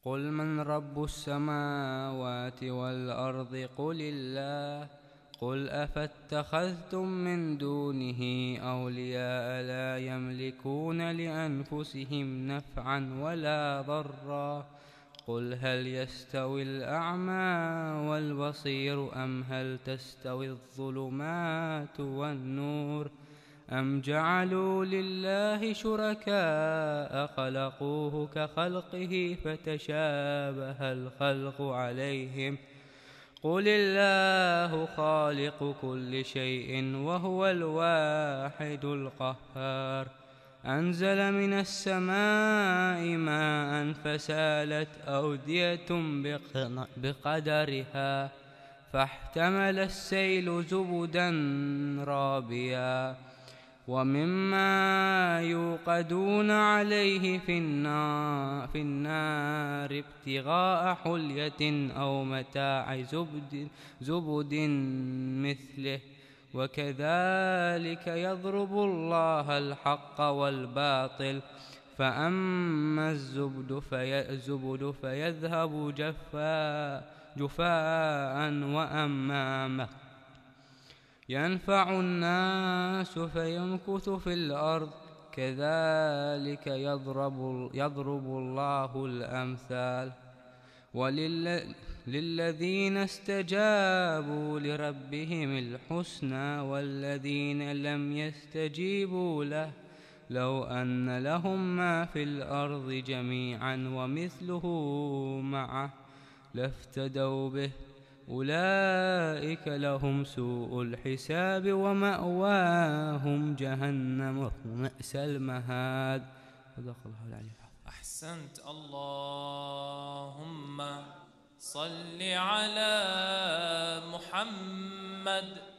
قل من رب السماوات والأرض قل الله. قل أفاتخذتم من دونه أولياء لا يملكون لأنفسهم نفعا ولا ضرا. قل هل يستوي الأعمى والبصير أم هل تستوي الظلمات والنور أم جعلوا لله شركاء خلقوه كخلقه فتشابه الخلق عليهم. قل الله خالق كل شيء وهو الواحد القهار. أنزل من السماء ماء فسالت أودية بقدرها فاحتمل السيل زبدا رابيا ومما يوقدون عليه في النار ابتغاء حلية أو متاع زبد مثله وكذلك يضرب الله الحق والباطل فأما الزبد فيذهب جفاء وأما ما ينفع الناس فيمكث في الأرض كذلك يضرب الله الأمثال. وللذين استجابوا لربهم الحسنى والذين لم يستجيبوا له لو أن لهم ما في الأرض جميعا ومثله معه لافتدوا به أولئك لهم سوء الحساب ومأواهم جهنم وبئس المهاد. صدق الله العلي العظيم. أحسنت. اللهم صل على محمد